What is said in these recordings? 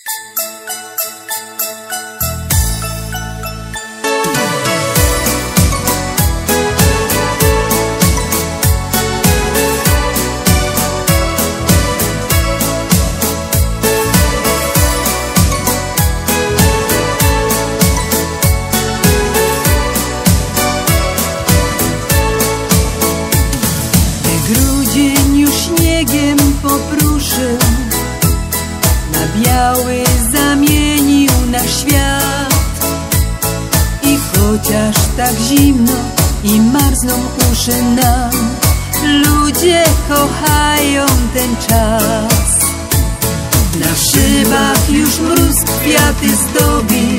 Grudzień już śniegiem popruszył, na biały zamienił nasz świat. I chociaż tak zimno i marzną uszy nam, ludzie kochają ten czas. Na szybach już mróz kwiaty zdobi,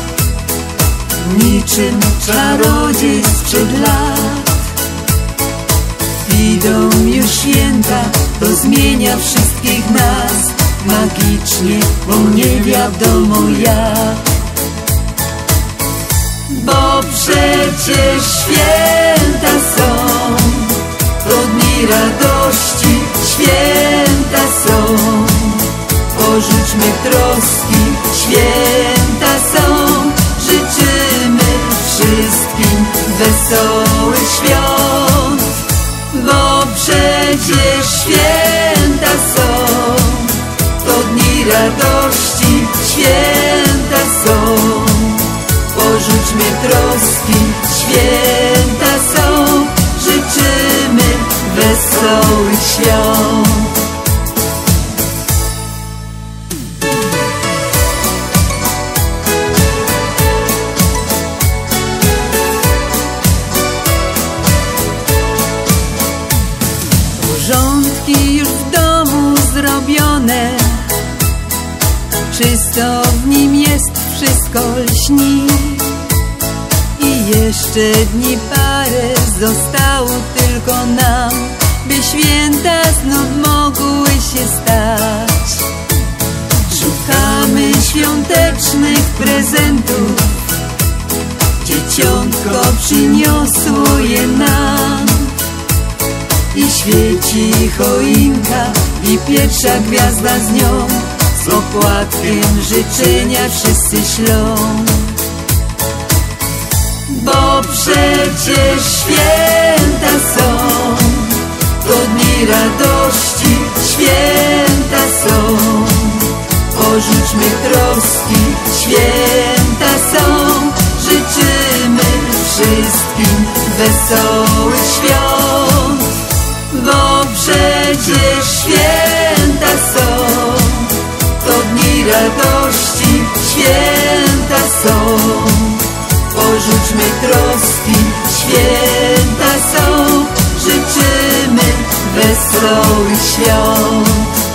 niczym czarodziej sprzed lat. Idą już święta, to zmienia wszystkich nas magicznie, bo nie wiadomo jak. Bo przecież święta są, to dni radości, święta są. Porzućmy troski, święta są. Życzymy wszystkim wesołych świąt. Bo przecież święta są, to dni radości, święta są. Porzućmy troski, święta są. Życzymy wesołych świąt. Porządki już w domu zrobione, czysto w nim jest, wszystko lśni. I jeszcze dni parę zostało tylko nam, by święta znów mogły się stać. Szukamy świątecznych prezentów, dzieciątko przyniosło je nam. I świeci choinka i pierwsza gwiazda z nią, z opłatkiem życzenia wszyscy ślą. Bo przecież święta są, to dni radości, święta są. Porzućmy troski, święta są. Życzymy wszystkim wesołych świąt. Bo przecież święta są, to dni radości, święta są. Porzućmy troski, święta są. Życzymy wesołych świąt.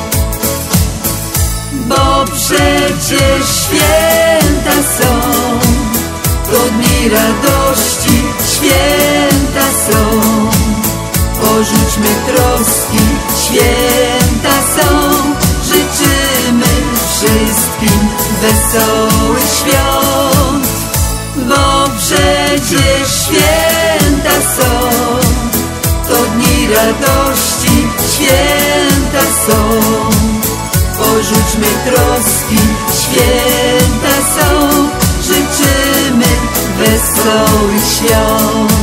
Bo przecież święta są, to dni radości, święta są. Porzućmy troski, święta są. Życzymy wszystkim wesołych świąt. Bo przecież święta są, to dni radości, święta są. Porzućmy troski, święta są. Życzymy wesołych świąt.